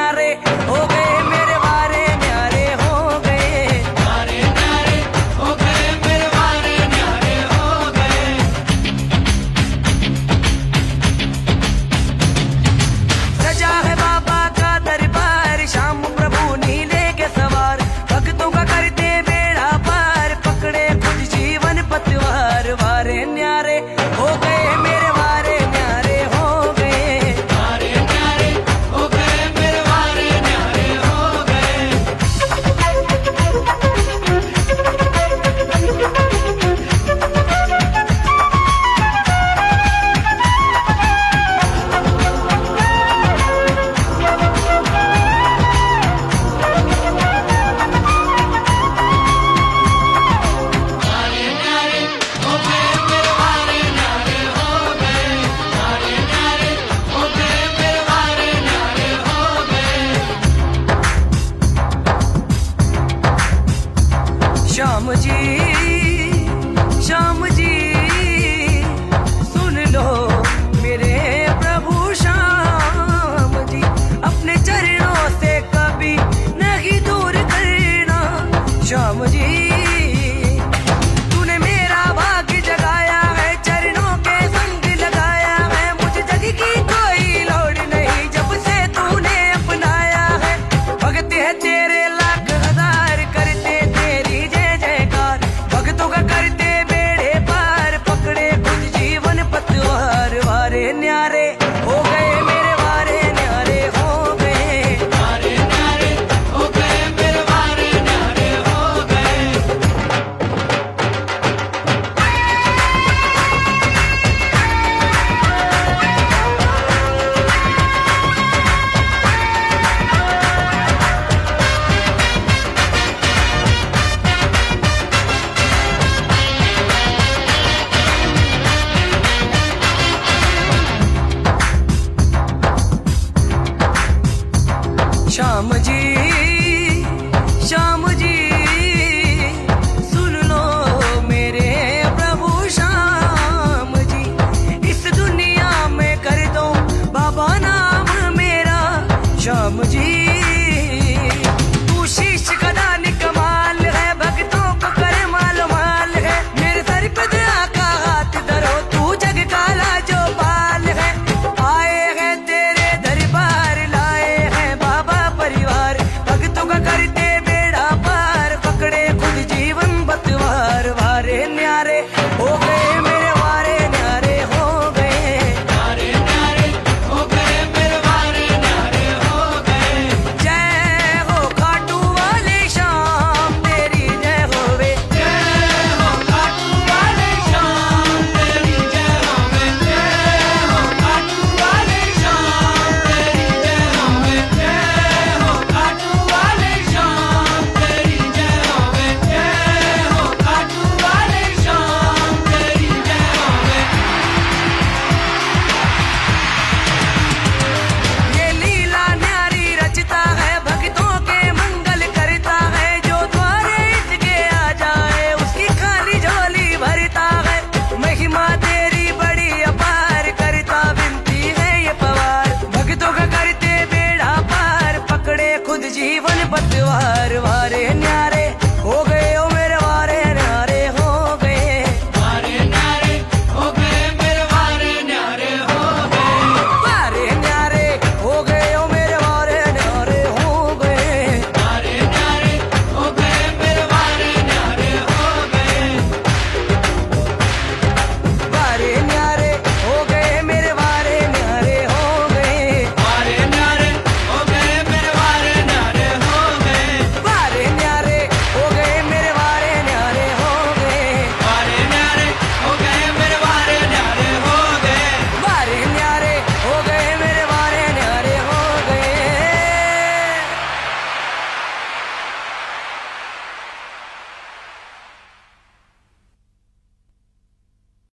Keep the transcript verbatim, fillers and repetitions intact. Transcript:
न्यारे हो गए मेरे वारे न्यारे हो गए, वारे न्यारे हो गए मेरे वारे न्यारे हो गए। सजा है बाबा का दरबार, शाम प्रभु नीले के सवार, भक्तों का करते बेड़ा पार, पकड़े खुद जीवन पतवार। वारे न्यारे हो गए मेरे वारे न्यारे हो गए, वारे न्यारे हो गए मेरे वारे न्यारे हो गए। श्याम जी श्याम जी सुन लो मेरे प्रभु श्याम जी, अपने चरणों से कभी नहीं दूर करना। श्याम जी तूने मेरा भाग्य जगाया है, चरणों के संग लगाया है, मुझे जग की कोई लोड़ नहीं जब से तूने अपनाया है। भगत है तेरे लाख हजार, करते तेरी जय जयकार, भक्तों का करते बेड़े पार, पकड़े खुद जीवन पतवार। वारे न्यारे हो गए मेरे वारे न्यारे हो गए, वारे न्यारे हो गए मेरे वारे न्यारे हो गए। श्याम जी श्याम जी सुन लो मेरे प्रभु श्याम जी, इस दुनिया में कर दो बाबा नाम मेरा। श्याम जी तू शीश का दान कमाल है, भक्तों को कर माल माल है, मेरे सर पे दया का हाथ धरो, तू जग काला जो पाल है। आए हैं तेरे दरबार, लाए हैं बाबा परिवार, भक्तों का करते बेड़ा पार, पकड़े खुद जीवन पतवार। वारे न्यारे हो गए मेरे वारे न्यारे हो गए, वारे न्यारे हो गए मेरे वारे न्यारे हो गए। जय हो खाटू वाले श्याम तेरी जय होवे, जय हो खाटू वाले श्याम तेरी जय होवे, जय हो खाटू वाले श्याम तेरी जय होवे, जय हो खाटू वाले श्याम तेरी जय होवे, जय हो खाटू वाले श्याम तेरी जय होवे। ये लीला न्यारी रचता है, भक्तों के मंगल करता है, जो द्वारे इसके आ जाए उसकी खाली झोली भरता है। महिमा तेरी बड़ी अपार, करता विनती है ये पवार, भक्तों का करते बेड़ा पार, पकड़े खुद जीवन पतवार। वारे न्यारे